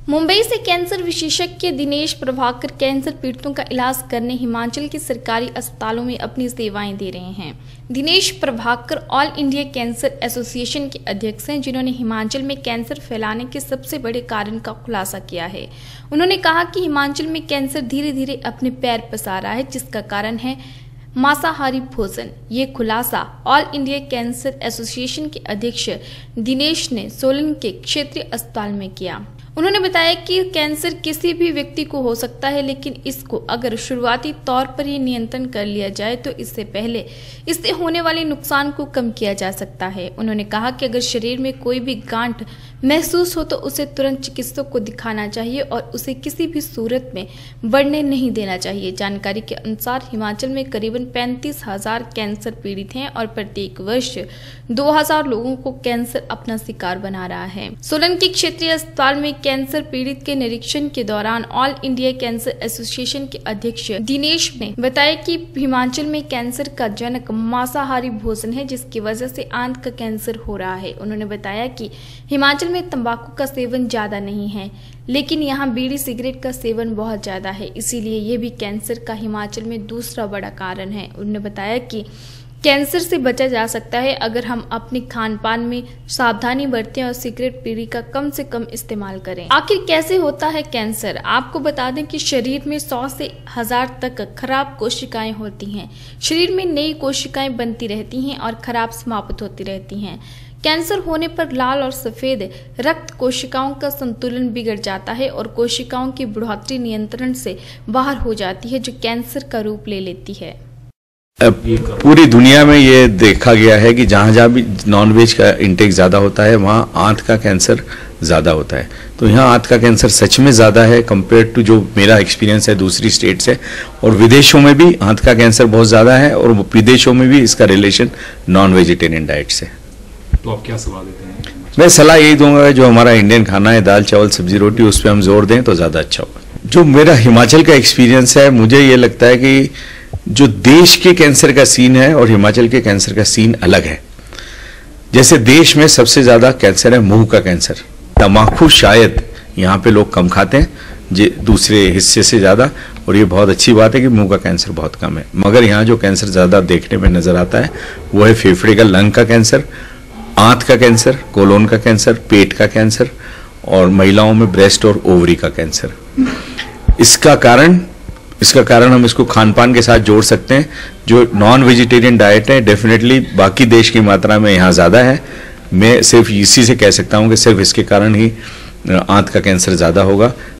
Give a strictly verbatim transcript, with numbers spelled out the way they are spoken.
मुंबई से कैंसर विशेषज्ञ दिनेश प्रभाकर कैंसर पीड़ितों का इलाज करने हिमाचल के सरकारी अस्पतालों में अपनी सेवाएं दे रहे हैं। Dinesh Prabhakar all India cancer association के अध्यक्ष हैं, जिन्होंने हिमाचल में कैंसर फैलाने के सबसे बड़े कारण का खुलासा किया है। उन्होंने कहा कि हिमाचल में कैंसर धीरे धीरे अपने पैर पसार रहा है, जिसका कारण है मांसाहारी भोजन। ये खुलासा ऑल इंडिया कैंसर एसोसिएशन के अध्यक्ष दिनेश ने सोलन के क्षेत्रीय अस्पताल में किया। उन्होंने बताया कि कैंसर किसी भी व्यक्ति को हो सकता है, लेकिन इसको अगर शुरुआती तौर पर ही नियंत्रण कर लिया जाए तो इससे पहले इससे होने वाले नुकसान को कम किया जा सकता है। उन्होंने कहा कि अगर शरीर में कोई भी गांठ महसूस हो तो उसे तुरंत चिकित्सक को दिखाना चाहिए और उसे किसी भी सूरत में बढ़ने नहीं देना चाहिए। जानकारी के अनुसार हिमाचल में करीबन पैंतीस हजार कैंसर पीड़ित हैं और प्रत्येक वर्ष दो हजार लोगों को कैंसर अपना शिकार बना रहा है। सोलन के क्षेत्रीय अस्पताल में कैंसर पीड़ित के निरीक्षण के दौरान ऑल इंडिया कैंसर एसोसिएशन के अध्यक्ष दिनेश ने बताया कि हिमाचल में कैंसर का जनक मांसाहारी भोजन है, जिसकी वजह से आंत का कैंसर हो रहा है। उन्होंने बताया कि हिमाचल में तंबाकू का सेवन ज्यादा नहीं है, लेकिन यहाँ बीड़ी सिगरेट का सेवन बहुत ज्यादा है, इसीलिए ये भी कैंसर का हिमाचल में दूसरा बड़ा कारण है। उन्होंने बताया कि कैंसर से बचा जा सकता है अगर हम अपने खान पान में सावधानी बरतें और सिगरेट बीड़ी का कम से कम इस्तेमाल करें। आखिर कैसे होता है कैंसर? आपको बता दें कि शरीर में सौ से हजार तक खराब कोशिकाएं होती हैं। शरीर में नई कोशिकाएं बनती रहती हैं और खराब समाप्त होती रहती हैं। कैंसर होने पर लाल और सफेद रक्त कोशिकाओं का संतुलन बिगड़ जाता है और कोशिकाओं की बढ़ोतरी नियंत्रण से बाहर हो जाती है, जो कैंसर का रूप ले लेती है। पूरी दुनिया में ये देखा गया है कि जहाँ जहाँ भी नॉनवेज का इंटेक ज़्यादा होता है वहाँ आंत का कैंसर ज़्यादा होता है। तो यहाँ आंत का कैंसर सच में ज़्यादा है कंपेयर टू जो मेरा एक्सपीरियंस है दूसरी स्टेट से। और विदेशों में भी आंत का कैंसर बहुत ज़्यादा है और विदेशों में भी इसका रिलेशन नॉन वेजिटेरियन डाइट से। तो आप क्या सलाह देते हैं? मैं सलाह यही दूंगा, जो हमारा इंडियन खाना है दाल चावल सब्जी रोटी, उस पर हम जोर दें तो ज़्यादा अच्छा होगा। जो मेरा हिमाचल का एक्सपीरियंस है, मुझे ये लगता है कि जो देश के कैंसर का सीन है और हिमाचल के कैंसर का सीन अलग है। जैसे देश में सबसे ज्यादा कैंसर है मुंह का कैंसर। तम्बाकू शायद यहाँ पे लोग कम खाते हैं दूसरे हिस्से से ज्यादा, और ये बहुत अच्छी बात है कि मुंह का कैंसर बहुत कम है। मगर यहाँ जो कैंसर ज्यादा देखने में नजर आता है वो है फेफड़े का, लंग का कैंसर, आंत का कैंसर, कोलोन का कैंसर, पेट का कैंसर और महिलाओं में ब्रेस्ट और ओवरी का कैंसर। इसका कारण इसका कारण हम इसको खान पान के साथ जोड़ सकते हैं। जो नॉन वेजिटेरियन डाइट है डेफिनेटली बाकी देश की मात्रा में यहाँ ज़्यादा है। मैं सिर्फ इसी से कह सकता हूँ कि सिर्फ इसके कारण ही आंत का कैंसर ज़्यादा होगा।